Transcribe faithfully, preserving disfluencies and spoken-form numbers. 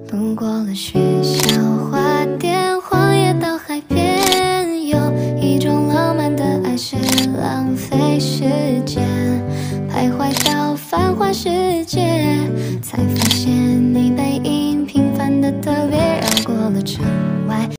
路过了学校花店，荒野到海边，有一种浪漫的爱是浪费时间，徘徊到繁华世界。